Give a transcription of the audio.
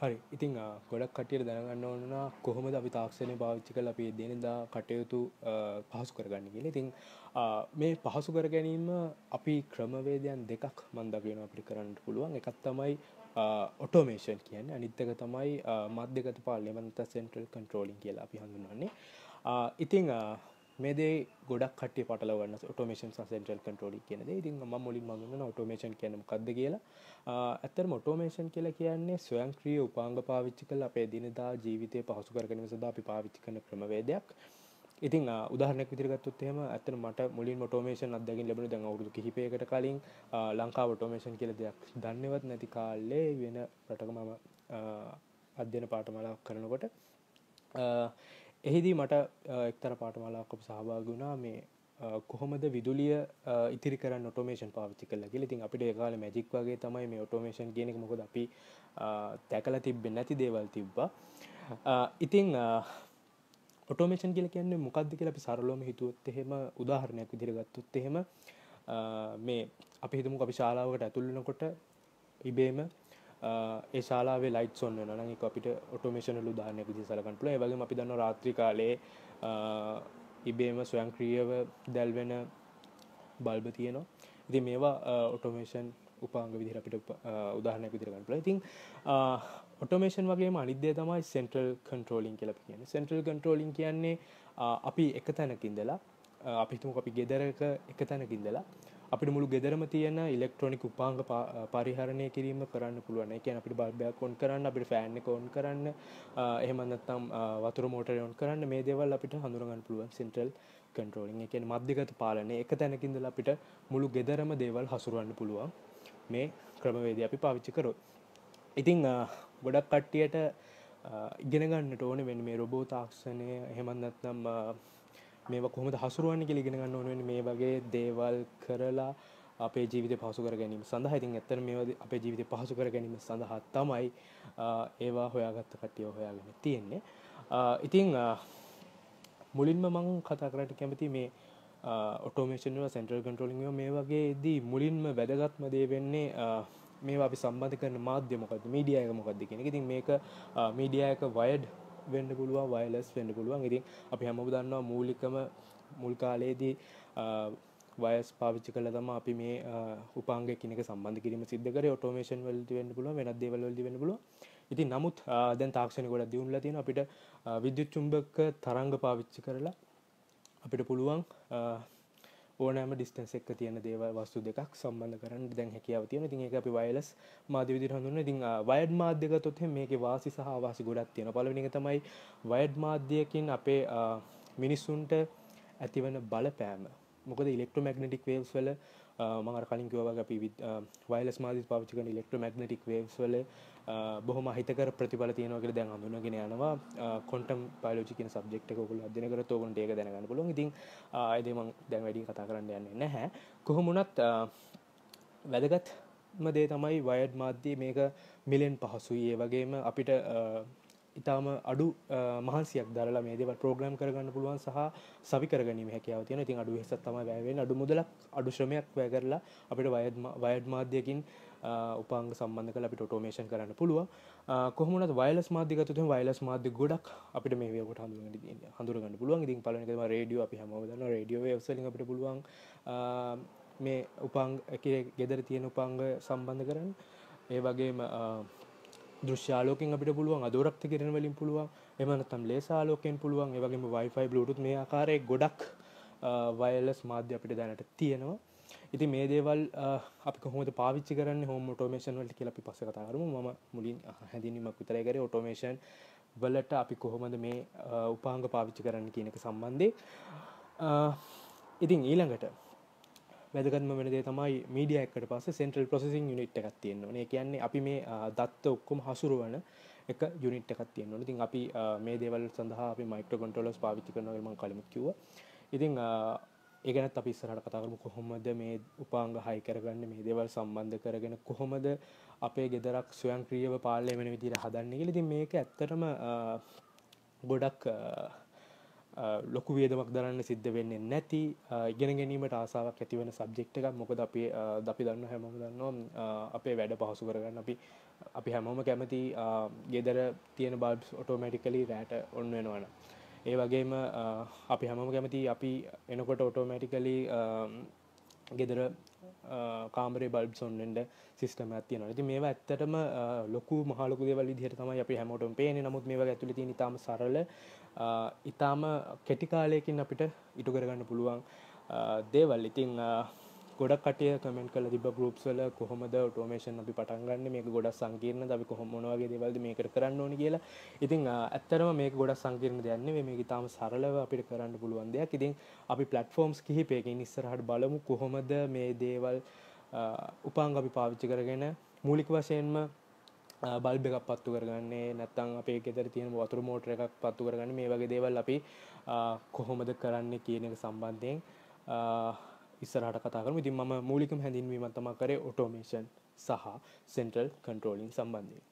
හරි ඉතින් ගොඩක් කටියට දැනගන්න ඕන කොහොමද අපි තාක්ෂණය පාවිච්චි කරලා අපි දිනදා කටයුතු පහසු කරගන්න කියලා. ඉතින් මේ පහසු කර ගැනීම අපි ක්‍රමවේදයන් දෙකක් මම දකිනවා අපිට කරන්න පුළුවන්. එකක් තමයි ඔටෝමේෂන් කියන්නේ. අනිත් එක තමයි මධ්‍යගත පාලනය නැත්නම් සෙන්ට්‍රල් කන්ට්‍රෝලින් කියලා අපි හඳුන්වන්නේ. ඉතින් මේ දේ ගොඩක් කට්ටිය පටලව ගන්න ඔටෝමේෂන් සහ සෙන්ට්‍රල් කන්ට්‍රෝලින් කියන දේ. ඉතින් මම මුලින්ම හඳුන්වන ඔටෝමේෂන් කියන්නේ මොකක්ද කියලා. ඇත්තටම ඔටෝමේෂන් කියලා කියන්නේ ස්වයංක්‍රීය උපාංග පාවිච්චි කරලා අපේ දිනදා ජීවිතය පහසු කර ගැනීම සඳහා අපි පාවිච්චි කරන ක්‍රමවේදයක්. ඉතින් උදාහරණයක් විදිහට ගත්තොත් එහෙම ඇත්තට මට මුලින්ම ඔටෝමේෂන් අත්දැකීම් ලැබුණේ දැන් අවුරුදු කිහිපයකට කලින් ලංකාව ඔටෝමේෂන් කියලා දෙයක් දන්නේවත් නැති කාලේ වෙන රටක මම අධ්‍යයන පාඨමාලාවක් කරනකොට එහිදී මට එක්තරා පාඨමාලාවක් අපි සහභාගී වුණා මේ කොහොමද විදුලිය ඉතිරි කරන්න ඔටෝමේෂන් පාවිච්චි කරලා කියලා. ඉතින් අපිට ඒ කාලේ මැජික් වගේ තමයි මේ ඔටෝමේෂන් කියන එක. මොකද අපි දැකලා තිබෙන්නේ නැති දේවල් තිබ්බා. ඉතින් ඔටෝමේෂන් කියලා කියන්නේ මොකක්ද කියලා අපි සරලවම හිතුවොත් එහෙම උදාහරණයක් විදිහට ගත්තොත් එහෙම මේ අපි හිතමුකෝ අපි ශාලාවකට ඇතුල් වෙනකොට ඉබේම ඒ ශාලාවේ ලයිට්ස් ඔන් වෙනවා නම් ඒක අපිට ඔටෝමේෂන් වල උදාහරණයක් විදිහට සලකන්න පුළුවන්. ඒ වගේම අපි දන්නවා රාත්‍රී කාලේ ඉබේම ස්වයංක්‍රීයව දැල්වෙන බල්බ තියෙනවා. ඉතින් මේවා ඔටෝමේෂන් උපාංග විදිහට අපිට උදාහරණයක් විදිහට ගන්න පුළුවන්. ඉතින් ඔටෝමේෂන් වගේම අනිත් දේ තමයි සෙන්ට්‍රල් කන්ට්‍රෝලින් කියලා අපි කියන්නේ. සෙන්ට්‍රල් කන්ට්‍රෝලින් කියන්නේ අපි එක තැනක ඉඳලා අපි හිතමුකෝ අපි ගෙදරක එක තැනක ඉඳලා අපිට මුළු ගෙදරම තියෙන ඉලෙක්ට්‍රොනික උපාංග පරිහරණය කිරීම කරන්න පුළුවන්. ඒ කියන්නේ අපිට බල්බයක් ඔන් කරන්න, අපිට ෆෑන් එක ඔන් කරන්න, එහෙම නැත්නම් වතුර මෝටරය ඔන් කරන්න මේ දේවල් අපිට හඳුනා ගන්න පුළුවන් සෙන්ට්‍රල් කන්ට්‍රෝලින්. ඒ කියන්නේ මධ්‍යගත පාලනය. එක තැනක ඉඳලා අපිට මුළු ගෙදරම දේවල් හසුරවන්න පුළුවන් මේ ක්‍රමවේදය අපි පාවිච්චි කරොත්. ඉතින් ගොඩක් කට්ටියට ඉගෙන ගන්නට ඕනේ වෙන්නේ මේ රොබෝ තාක්ෂණය එහෙම නැත්නම් මේවා කොහොමද හසුරුවන්නේ කියලා ඉගෙන ගන්න ඕනේ මේ වගේ දේවල් කරලා අපේ ජීවිතය පහසු කර ගැනීම සඳහා. ඉතින් ඇත්තට මේවා අපේ ජීවිතය පහසු කර ගැනීම සඳහා තමයි ඒවා හොයාගත්ත කට්ටිය හොයාගෙන තියෙන්නේ. ඉතින් මුලින්ම මම කතා කරන්න කැමති මේ ඔටෝමේෂන් වල සෙන්ට්‍රල් කන්ට්‍රෝලින් මේ වගේදී මුලින්ම වැදගත්ම දේ වෙන්නේ මේවා අපි සම්බන්ධ කරන මාධ්‍ය මොකද්ද, මීඩියා එක මොකද්ද කියන එක. ඉතින් මේක මීඩියා එක වයර්ඩ් වෙන්න පුළුවන්, වයර්ලස් වෙන්න පුළුවන්. ඉතින් අපි හැමෝම දන්නවා මුල් කාලේදී වයර්ස් පාවිච්චි කළා තමයි අපි මේ උපාංග එකිනෙක සම්බන්ධ කිරීම සිද්ධ කරේ. ඔටෝමේෂන් වලදී වෙන්න පුළුවන්, වෙනත් දේවල් වලදී වෙන්න පුළුවන්. ඉතින් නමුත් දැන් තාක්ෂණය ගොඩක් දියුණුලා තියෙනවා. අපිට විද්‍යුත් චුම්බක තරංග පාවිච්චි කරලා අපිට පුළුවන් ඕනෑම ඩිස්ටන්ස් එක තියෙන දේවල් වස්තු දෙකක් සම්බන්ධ කරන්න දැන් හැකියාව තියෙනවා. ඉතින් ඒක අපි වයර්ලස් මාධ්‍ය විදිහට හඳුන්වනවා. ඉතින් වයර්ඩ් මාධ්‍ය ගත්තොත් එහෙනම් මේකේ වාසි සහ අවාසි ගොඩක් තියෙනවා. පළවෙනි එක තමයි වයර්ඩ් මාධ්‍යයකින් අපේ මිනිසුන්ට ඇතිවන බලපෑම. මොකද ඉලෙක්ට්‍රොමැග්නටික් වේව්ස් වල මම අර කලින් කිව්වා වගේ අපි වයර්ලස් මාධ්‍ය පාවිච්චි කරන ඉලෙක්ට්‍රොමැග්නටික් වේව්ස් වල බොහොම අහිතකර ප්‍රතිඵල තියෙනවා කියලා දැන් හඳුනගෙන යනවා. ක්වොන්ටම් බයොලොජි කියන සබ්ජෙක්ට් එක ඔයගොල්ලෝ අධ්‍යයනය කරත් ඕගොල්ලන්ට ඒක දැනගන්න පුළුවන්. ඉතින් ඒ දේ මම දැන් වැඩි කතා කරන්න යන්නේ නැහැ. කොහොම වුණත් වැදගත්ම දේ තමයි වයර්ඩ් මාධ්‍ය. මේක මිලෙන් පහසුයි. ඒ වගේම අපිට ඉතාම අඩු මහන්සියක් දරලා මේ දේවල් ප්‍රෝග්‍රෑම් කරගන්න පුළුවන් සහ සවි කරගැනීම හැකියාව තියෙනවා. ඉතින් අඩු වෙහසක් තමයි වැය වෙන්නේ. අඩු මුදලක් අඩු ශ්‍රමයක් වැය කරලා අපිට වයර්ඩ් මාධ්‍යයකින් උපාංග සම්බන්ධ කරලා අපිට ඔටෝමේෂන් කරන්න පුළුවන්. කොහොම වුණත් වයර්ලස් මාධ්‍ය ගත්තොත් එහෙනම් වයර්ලස් මාධ්‍ය ගොඩක් අපිට මේ වේවකට හඳුනගන්න පුළුවන්. ඉතින් පළවෙනි එක තමයි රේඩියෝ. අපි හැමෝම දන්නවා රේඩියෝ වේව්ස් වලින් අපිට පුළුවන් මේ උපාංග ගෙදර තියෙන උපාංග සම්බන්ධ කරන්න. ඒ වගේම දෘශ්‍ය ආලෝකයෙන් අපිට පුළුවන්, අදෝරක්ත කිරණ වලින් පුළුවන්, එහෙම නැත්නම් ලේසර් ආලෝකයෙන් පුළුවන්, ඒ වගේම Wi-Fi Bluetooth මේ ආකාරයේ ගොඩක් වයර්ලස් මාධ්‍ය අපිට දැනට තියෙනවා. ඉතින් මේ දේවල් අපි කොහොමද පාවිච්චි කරන්නේ හෝම් ඔටෝමේෂන් වලට කියලා අපි පස්සේ කතා කරමු. මම මුලින් හැඳින්වීමක් විතරයි කරේ ඔටෝමේෂන් වලට අපි කොහොමද මේ උපාංග පාවිච්චි කරන්න කියන එක සම්බන්ධයෙන්. ඉතින් ඊළඟට වැදගත්ම වෙන දේ තමයි මීඩියා එකකට පස්සේ සෙන්ට්‍රල් ප්‍රොසෙසිං යුනිට් එකක් තියෙන්න ඕනේ. ඒ කියන්නේ අපි මේ දත්ත ඔක්කොම හසුරවන එක යුනිට් එකක් තියෙන්න ඕනේ. ඉතින් අපි මේ දේවල් සඳහා අපි මයික්‍රෝ කන්ට්‍රෝලර්ස් පාවිච්චි කරනවා කියලා මම කලින්ම කිව්වා. ඉතින් ඒ ගැනත් අපි ඉස්සරහට කතා කරමු. කොහොමද මේ උපාංග හයි කරගන්නේ, මේ දේවල් සම්බන්ධ කරගෙන කොහොමද අපේ ගෙදරක් ස්වයංක්‍රීයව පාලනය වෙන විදිහට හදන්නේ කියලා. ඉතින් මේක ඇත්තටම ගොඩක් ලොකු වියදමක් දරන්න සිද්ධ වෙන්නේ නැති ඉගෙන ගැනීමට ආසාවක් ඇති වෙන සබ්ජෙක්ට් එකක්. මොකද අපි දන්නවා හැමෝම දන්නවා අපේ වැඩ පහසු කරගන්න අපි අපි හැමෝම කැමති ගෙදර තියෙන බල්බ්ස් ඔටෝමැටිකලි රෑට ඔන්න වෙනවන. ඒ වගේම අපි හැමෝම කැමති අපි එනකොට ඔටෝමැටිකලි ගෙදර කාමරේ බල්බ් සොන්නට සිස්ටම ඇතියන ති මේවා ඇත්තටම ලොකු මහලොකු දෙවල් විදිහට තමයි අපි හැමෝටම පේන්නේ. නමුත් මේවා ඇතුළේ තියෙන ඉතාම සරල ඉතාම කෙටි කාලයකින් අපිට ඉටු කරගන්න පුළුවන් දේවල්. ඉතින් ගොඩක් කටිය කමෙන්ට් කරලා තිබ්බ ගෲප්ස් වල කොහොමද ඔටෝමේෂන් අපි පටන් ගන්න, මේක ගොඩක් සංකීර්ණද, අපි කොහොම මොන වගේ දේවල්ද මේකට කරන්න ඕනේ කියලා. ඉතින් ඇත්තටම මේක ගොඩක් සංකීර්ණ දෙයක් නෙවෙයි. මේක ඉතාම සරලව අපිට කරන්න පුළුවන් දෙයක්. ඉතින් අපි ප්ලැට්ෆෝම්ස් කිහිපයකින් ඉස්සරහට බලමු කොහොමද මේ දේවල් උපාංග අපි පාවිච්චි කරගෙන මූලික වශයෙන්ම බල්බ් එකක් පත්තු කරගන්නේ, නැත්නම් අපේ ගෙදර තියෙන වතුර මෝටර එකක් පත්තු කරගන්නේ, මේ වගේ දේවල් අපි කොහොමද කරන්නේ කියන එක සම්බන්ධයෙන් ඉස්සරහට කතා කරමු. ඉතින් මම මූලිකම හැඳින්වීමක් තමයි කරේ ඔටෝමේෂන් සහ සෙන්ට්‍රල් කන්ට්‍රෝලින් සම්බන්ධයෙන්.